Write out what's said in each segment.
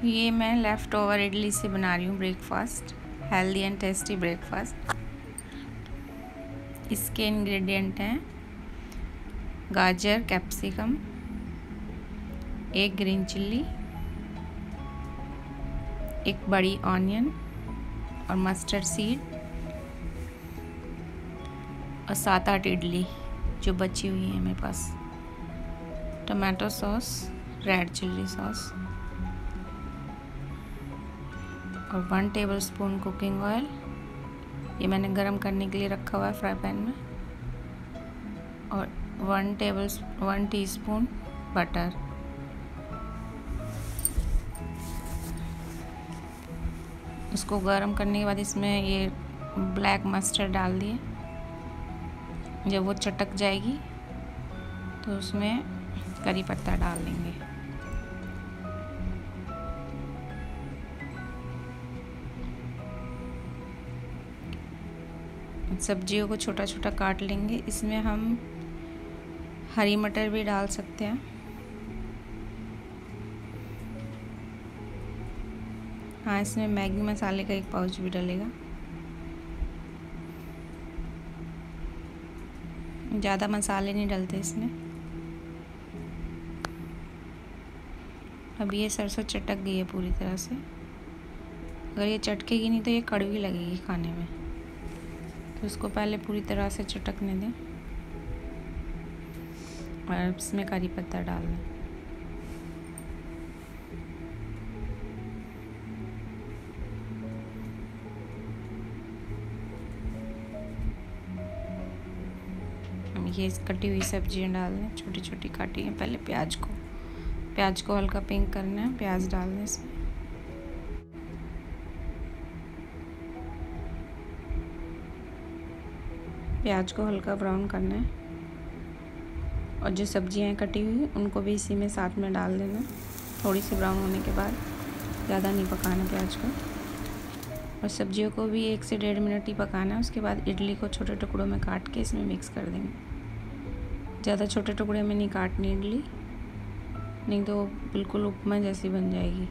ये मैं left over idli से बना रही हूँ breakfast, healthy and tasty breakfast. इसके इंग्रेडिएंट हैं गाजर, कैप्सिकम, एक ग्रीन चिल्ली, एक बड़ी ऑनियन और मस्टर्ड सीड और 7-8 इडली जो बची हुई है मेरे पास, tomato sauce, red chilli sauce और 1 टेबलस्पून कुकिंग ऑयल। ये मैंने गरम करने के लिए रखा हुआ है फ्राई पैन में। और 1 टीस्पून बटर। इसको गरम करने के बाद इसमें ये ब्लैक मस्टर्ड डाल दिए। जब वो चटक जाएगी तो उसमें करी पत्ता डाल देंगे। सब्जियों को छोटा छोटा काट लेंगे। इसमें हम हरी मटर भी डाल सकते हैं। हाँ, इसमें मैगी मसाले का 1 पाउच भी डलेगा। ज़्यादा मसाले नहीं डलते इसमें। अब ये सरसों चटक गई है पूरी तरह से। अगर ये चटकेगी नहीं तो ये कड़वी लगेगी खाने में, तो इसको पहले पूरी तरह से चटकने दें और इसमें करी पत्ता डाल दें। ये कटी हुई सब्जियां डाल दें, छोटी छोटी काटी हैं। पहले प्याज को हल्का पिंक करना है। प्याज डाल दें इसमें। प्याज को हल्का ब्राउन करना है और जो सब्जियां कटी हुई उनको भी इसी में साथ में डाल देना। थोड़ी सी ब्राउन होने के बाद, ज़्यादा नहीं पकाना प्याज को। और सब्जियों को भी 1 से 1.5 मिनट ही पकाना है। उसके बाद इडली को छोटे टुकड़ों में काट के इसमें मिक्स कर देंगे। ज़्यादा छोटे टुकड़े में नहीं काटनी इडली, नहीं तो बिल्कुल उपमा जैसी बन जाएगी।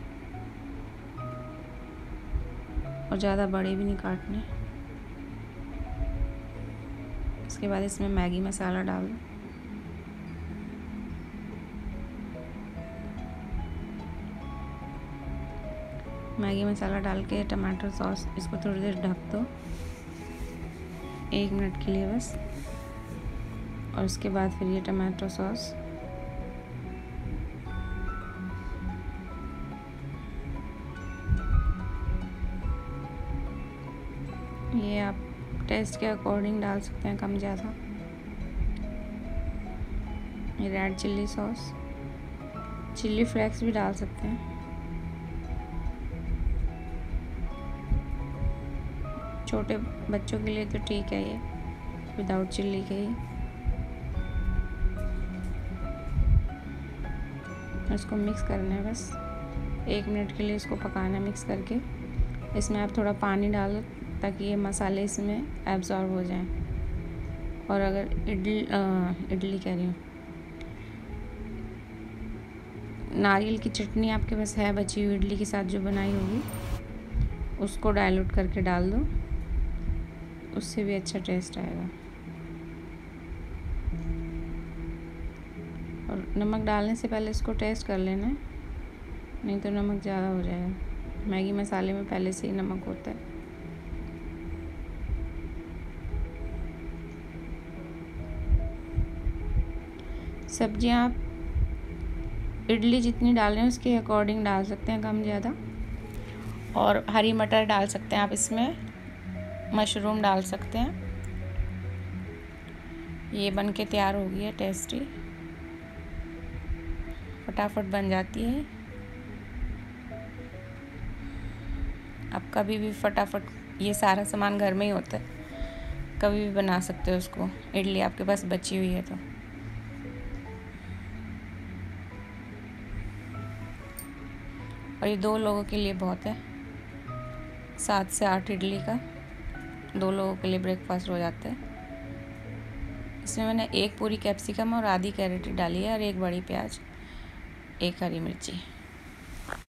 और ज़्यादा बड़े भी नहीं काटने। उसके बाद इसमें मैगी मसाला डाल दो। मैगी मसाला डाल के टमाटर सॉस, इसको थोड़ी देर ढक दो 1 मिनट के लिए बस। और उसके बाद फिर ये टमाटो सॉस, ये आप टेस्ट के अकॉर्डिंग डाल सकते हैं, कम ज़्यादा। ये red chilli sauce, chilli flakes भी डाल सकते हैं। छोटे बच्चों के लिए तो ठीक है ये, विदाउट चिल्ली के ही। इसको मिक्स करना है बस 1 मिनट के लिए। इसको पकाना मिक्स करके। इसमें आप थोड़ा पानी डालो ताकि ये मसाले इसमें एब्जॉर्ब हो जाएं। और अगर इडली कह रही हूँ, नारियल की चटनी आपके पास है बची हुई इडली के साथ जो बनाई होगी, उसको डाइल्यूट करके डाल दो, उससे भी अच्छा टेस्ट आएगा। और नमक डालने से पहले इसको टेस्ट कर लेना है, नहीं तो नमक ज़्यादा हो जाएगा। मैगी मसाले में पहले से ही नमक होता है। सब्जियां आप इडली जितनी डाल रहे हैं उसके अकॉर्डिंग डाल सकते हैं, कम ज़्यादा। और हरी मटर डाल सकते हैं आप इसमें, मशरूम डाल सकते हैं। ये बन के तैयार हो गई है, टेस्टी, फटाफट बन जाती है। आप कभी भी फटाफट, ये सारा सामान घर में ही होता है, कभी भी बना सकते हो उसको। इडली आपके पास बची हुई है तो। और ये 2 लोगों के लिए बहुत है। 7 से 8 इडली का 2 लोगों के लिए ब्रेकफास्ट हो जाता है। इसमें मैंने 1 पूरी कैप्सिकम और आधी कैरेट डाली है और 1 बड़ी प्याज, 1 हरी मिर्ची।